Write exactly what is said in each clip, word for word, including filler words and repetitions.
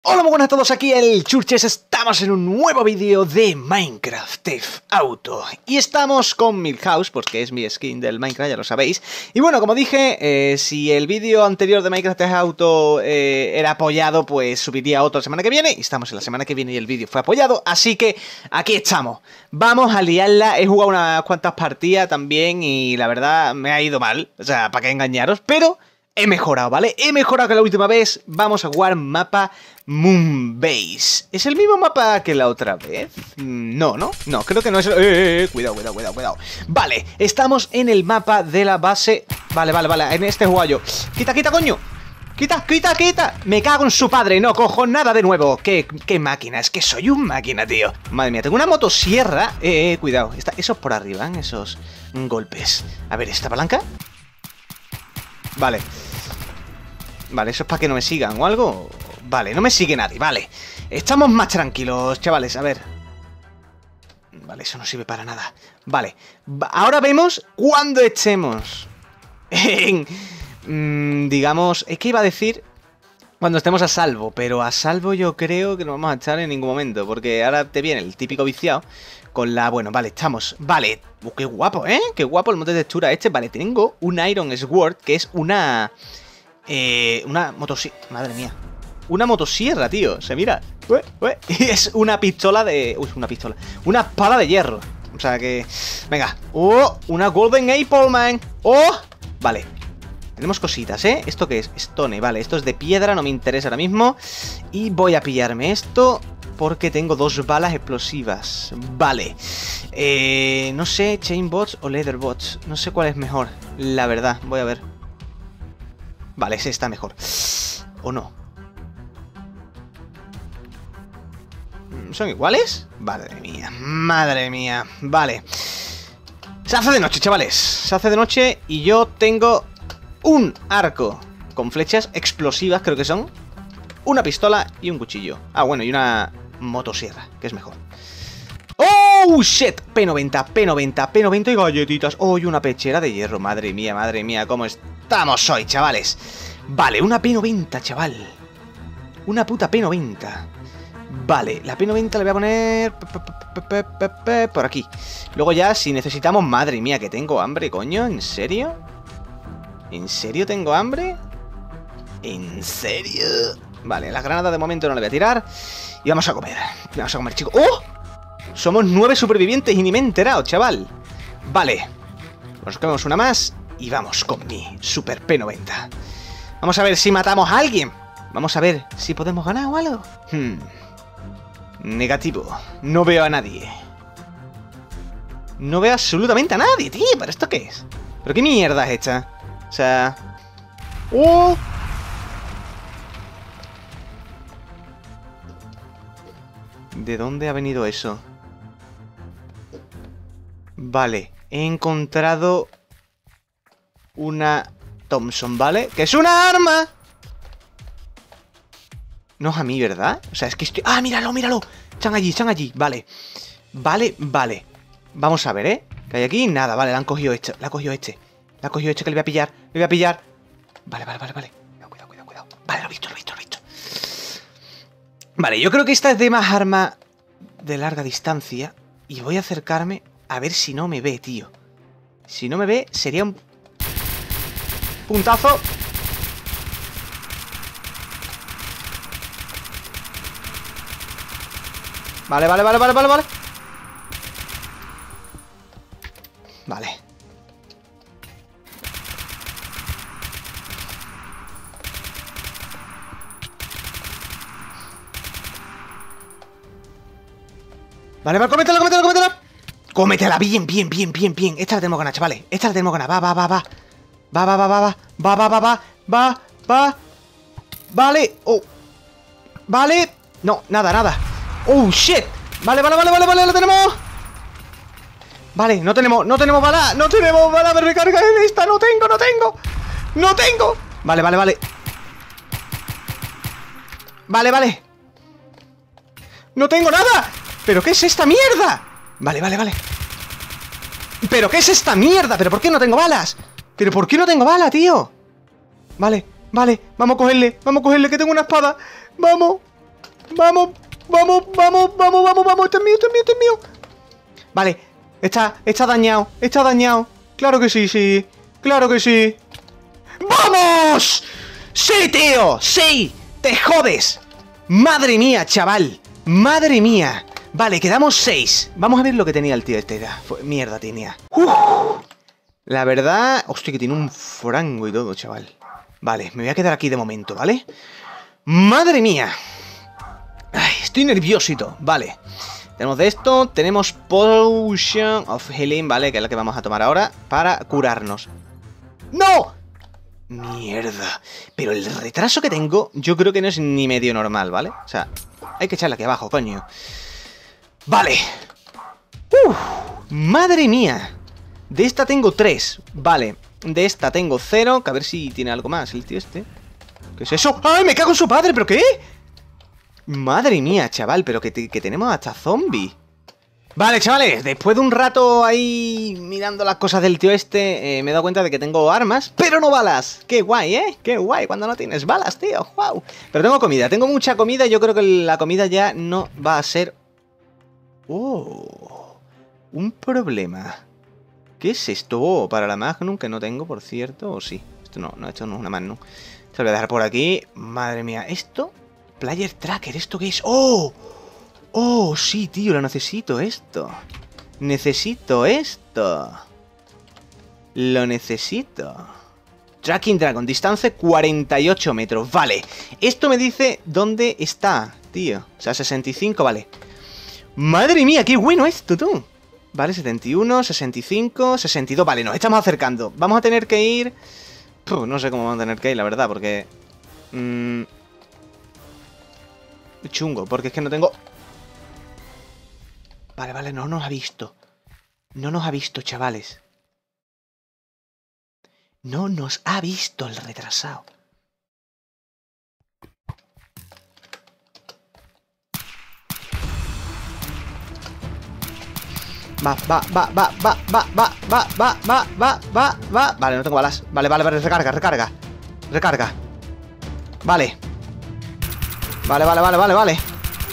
Hola, muy buenas a todos, aquí el Churches, estamos en un nuevo vídeo de Minecraft Theft Auto. Y estamos con Milhouse, porque es mi skin del Minecraft, ya lo sabéis. Y bueno, como dije, eh, si el vídeo anterior de Minecraft Theft Auto eh, era apoyado, pues subiría otro la semana que viene. Y estamos en la semana que viene y el vídeo fue apoyado, así que aquí estamos. Vamos a liarla, he jugado unas cuantas partidas también y la verdad me ha ido mal, o sea, para qué engañaros, pero... he mejorado, ¿vale? He mejorado que la última vez. Vamos a jugar mapa Moonbase. ¿Es el mismo mapa que la otra vez? No, ¿no? No, creo que no es el... ¡Eh, eh, eh! Cuidado, cuidado, cuidado, cuidado. Vale, estamos en el mapa de la base... Vale, vale, vale, en este juego yo. ¡Quita, quita, coño! ¡Quita, quita, quita! Me cago en su padre, no cojo nada de nuevo. ¡Qué, qué máquina! Es que soy un máquina, tío. Madre mía, tengo una motosierra. Eh, eh, cuidado. Está, esos por arriba, ¿eh? Esos golpes. A ver, ¿esta palanca? Vale. Vale, eso es para que no me sigan o algo. Vale, no me sigue nadie, vale. Estamos más tranquilos, chavales, a ver. Vale, eso no sirve para nada. Vale, ahora vemos cuando estemos en... Mmm, digamos, es que iba a decir cuando estemos a salvo, pero a salvo yo creo que no vamos a estar en ningún momento, porque ahora te viene el típico viciado con la... Bueno, vale, estamos... Vale, uh, qué guapo, ¿eh? Qué guapo el monte de textura este. Vale, tengo un Iron Sword, que es una... Eh, una motosierra... Madre mía. Una motosierra, tío. Se mira. Ue, ue. Y es una pistola de... Uy, una pistola. Una espada de hierro. O sea que... Venga. Oh, una Golden Apple, man. Oh. Vale. Tenemos cositas, ¿eh? ¿Esto qué es? Stone, vale. Esto es de piedra, no me interesa ahora mismo. Y voy a pillarme esto porque tengo dos balas explosivas. Vale. Eh, no sé, Chainbots o Leatherbots. No sé cuál es mejor, la verdad. Voy a ver. Vale, ese está mejor. ¿O no? ¿Son iguales? Madre mía, madre mía. Vale. Se hace de noche, chavales. Se hace de noche y yo tengo un arco con flechas explosivas, creo que son. Una pistola y un cuchillo. Ah, bueno, y una motosierra, que es mejor. ¡Oh, shit! P noventa, P noventa, P noventa y galletitas. ¡Oh, y una pechera de hierro! Madre mía, madre mía, ¿cómo estamos hoy, chavales? Vale, una P noventa, chaval. Una puta P noventa. Vale, la P noventa la voy a poner por aquí. Luego ya, si necesitamos... Madre mía, que tengo hambre, coño. ¿En serio? ¿En serio tengo hambre? ¿En serio? Vale, las granadas de momento no le voy a tirar. Y vamos a comer. Vamos a comer, chicos. ¡Oh! Somos nueve supervivientes y ni me he enterado, chaval. Vale. Nos comemos una más y vamos con mi super P noventa. Vamos a ver si matamos a alguien. Vamos a ver si podemos ganar o algo. Hmm. Negativo. No veo a nadie. No veo absolutamente a nadie, tío. ¿Pero esto qué es? ¿Pero qué mierda es esta? O sea... ¡Oh! ¿De dónde ha venido eso? Vale, he encontrado una Thompson, ¿vale? ¡Que es una arma! No es a mí, ¿verdad? O sea, es que estoy... ¡Ah, míralo, míralo! Están allí, están allí, vale. Vale, vale. Vamos a ver, ¿eh? ¿Qué hay aquí? Nada, vale, la han cogido este. La ha cogido este. La ha cogido este que le voy a pillar. Le voy a pillar. Vale, vale, vale, vale. Cuidado, cuidado, cuidado. Vale, lo he visto, lo he visto, lo he visto. Vale, yo creo que esta es de más arma de larga distancia. Y voy a acercarme a ver si no me ve, tío. Si no me ve, sería un... puntazo. Vale, vale, vale, vale, vale, vale. Vale. Vale, vale, cómetela, cómetela, cómetela. Cómetela, bien, bien, bien, bien, bien. Esta la tenemos ganas, chavales. Esta la tenemos ganas. Va, va, va, va. Va, va, va, va, va. Va, va, va, va. Va, va. Vale. Oh. Vale. No, nada, nada. Oh, shit. Vale, vale, vale, vale, vale, lo tenemos. Vale, no tenemos, no tenemos bala. No tenemos bala de recarga en esta. No tengo, no tengo. No tengo. Vale, vale, vale. Vale, vale. No tengo nada. ¿Pero qué es esta mierda? Vale, vale, vale. ¿Pero qué es esta mierda? ¿Pero por qué no tengo balas? ¿Pero por qué no tengo bala, tío? Vale, vale, vamos a cogerle. Vamos a cogerle, que tengo una espada. Vamos. Vamos, vamos, vamos, vamos, vamos, vamos. Este es mío, este es mío, este es mío. Vale, está, está dañado, está dañado. Claro que sí, sí. Claro que sí. ¡Vamos! ¡Sí, tío! ¡Sí! ¡Te jodes! ¡Madre mía, chaval! ¡Madre mía! Vale, quedamos seis. Vamos a ver lo que tenía el tío este. Mierda tenía. Uf. La verdad... Hostia, que tiene un frango y todo, chaval. Vale, me voy a quedar aquí de momento, ¿vale? ¡Madre mía! Ay, estoy nerviosito. Vale. Tenemos de esto. Tenemos Potion of Healing, ¿vale? Que es la que vamos a tomar ahora para curarnos. ¡No! Mierda. Pero el retraso que tengo, yo creo que no es ni medio normal, ¿vale? O sea, hay que echarla aquí abajo, coño. Vale. Uf, madre mía. De esta tengo tres. Vale. De esta tengo cero. Que a ver si tiene algo más el tío este. ¿Qué es eso? ¡Ay, me cago en su padre! ¿Pero qué? Madre mía, chaval. Pero que, te, que tenemos hasta zombie. Vale, chavales, después de un rato ahí mirando las cosas del tío este, eh, me he dado cuenta de que tengo armas, pero no balas. Qué guay, ¿eh? Qué guay cuando no tienes balas, tío. ¡Wow! Pero tengo comida, tengo mucha comida y yo creo que la comida ya no va a ser... ¡Oh! Un problema. ¿Qué es esto? Oh, para la Magnum, que no tengo, por cierto. ¿O sí? Esto no, no, esto no es una Magnum. Esto lo voy a dejar por aquí. Madre mía, ¿esto? Player Tracker, ¿esto qué es? ¡Oh! Oh, sí, tío, lo necesito esto. Necesito esto. Lo necesito. Tracking Dragon, distancia cuarenta y ocho metros. Vale, esto me dice dónde está, tío. O sea, sesenta y cinco, vale. Madre mía, qué bueno esto, tú. Vale, setenta y uno, sesenta y cinco, sesenta y dos. Vale, nos estamos acercando. Vamos a tener que ir... Puh, no sé cómo vamos a tener que ir, la verdad, porque... Mmm... Chungo, porque es que no tengo... Vale, vale, no nos ha visto. No nos ha visto, chavales. No nos ha visto el retrasado. Va, va, va, va, va, va, va, va, va, va, va, va, va. Vale, no tengo balas. Vale, vale, vale, recarga, recarga. Recarga. Vale. Vale, vale, vale, vale, vale.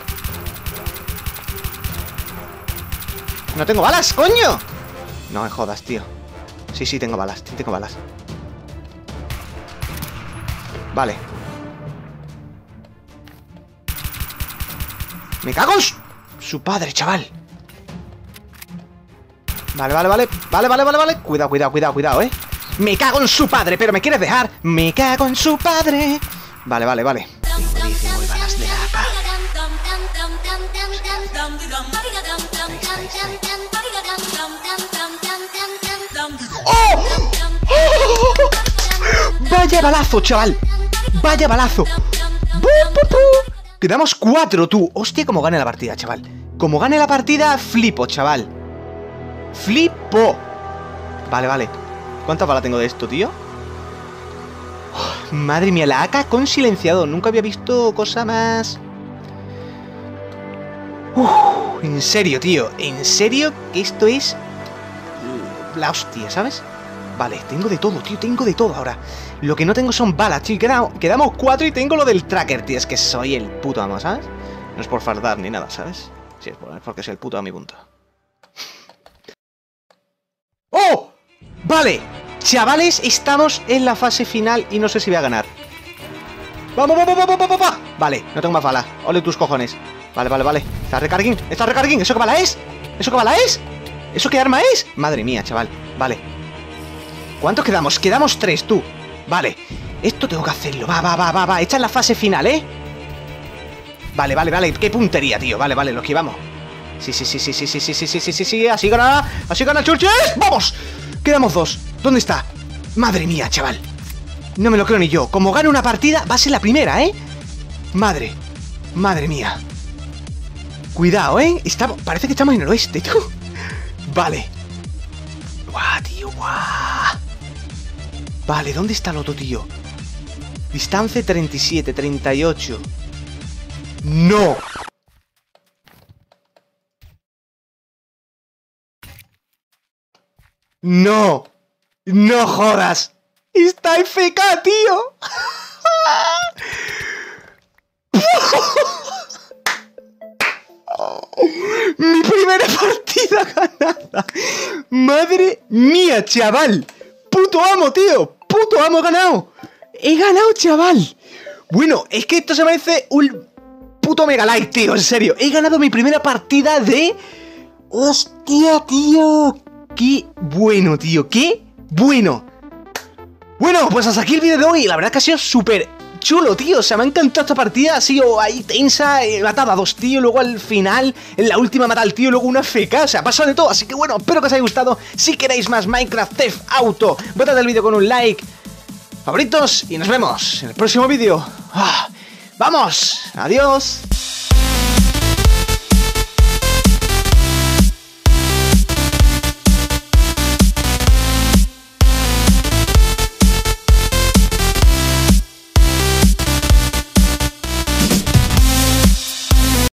¡No tengo balas, coño! No me jodas, tío. Sí, sí, tengo balas, sí, tengo balas. Vale. ¡Me cago en su, su padre, chaval! Vale, vale, vale. Vale, vale, vale, vale. Cuidado, cuidado, cuidado, cuidado, ¿eh? ¡Me cago en su padre! ¿Pero me quieres dejar? ¡Me cago en su padre! Vale, vale, vale. Tengo balas de apa. ¡Oh! ¡Oh! ¡Vaya balazo, chaval! ¡Vaya balazo! Quedamos cuatro, tú. Hostia, como gane la partida, chaval. Como gane la partida, flipo, chaval. Flipo. Vale, vale. ¿Cuántas balas tengo de esto, tío? Oh, madre mía, la A K con silenciador. Nunca había visto cosa más... Uf, en serio, tío. En serio que esto es... la hostia, ¿sabes? Vale, tengo de todo, tío. Tengo de todo ahora. Lo que no tengo son balas, tío. Quedamos, quedamos cuatro y tengo lo del tracker, tío. Es que soy el puto amo, ¿sabes? No es por fardar ni nada, ¿sabes? Sí, es porque soy el puto a mi punto. ¡Oh! Vale, chavales, estamos en la fase final y no sé si voy a ganar. ¡Vamos, vamos, vamos, vamos, vamos! Vale, no tengo más balas. Ole tus cojones. Vale, vale, vale. Está recarguing, está recarguing. ¿Eso qué bala es? ¿Eso qué bala es? ¿Eso qué arma es? Madre mía, chaval. Vale. ¿Cuántos quedamos? Quedamos tres, tú. Vale. Esto tengo que hacerlo. Va, va, va, va, va. Esta es la fase final, ¿eh? Vale, vale, vale. Qué puntería, tío. Vale, vale, lo esquivamos. Sí, sí, sí, sí, sí, sí, sí, sí, sí, sí, sí, sí. Así gana. Así gana Churches. ¡Vamos! Quedamos dos. ¿Dónde está? Madre mía, chaval. No me lo creo ni yo. Como gane una partida, va a ser la primera, ¿eh? Madre. Madre mía. Cuidado, ¿eh? Estamos... Parece que estamos en el oeste, tú. Vale. Guau, tío, guau. Vale, ¿dónde está el otro tío? Distancia treinta y siete, treinta y ocho. ¡No! ¡No! ¡No jodas! ¡Está F K, tío! Mi primera partida ganada. Madre mía, chaval. Puto amo, tío. Puto amo, he ganado. He ganado, chaval. Bueno, es que esto se merece un puto mega like, tío. En serio. He ganado mi primera partida de... ¡Hostia, tío! ¡Qué bueno, tío! ¡Qué bueno! Bueno, pues hasta aquí el vídeo de hoy. La verdad que ha sido súper chulo, tío. O sea, me ha encantado esta partida. Ha sido ahí tensa. He matado a dos tíos. Luego al final, en la última mata al tío. Luego una F K. O sea, ha pasado de todo. Así que bueno, espero que os haya gustado. Si queréis más Minecraft Theft Auto, votad el vídeo con un like, favoritos. Y nos vemos en el próximo vídeo. ¡Vamos! Adiós.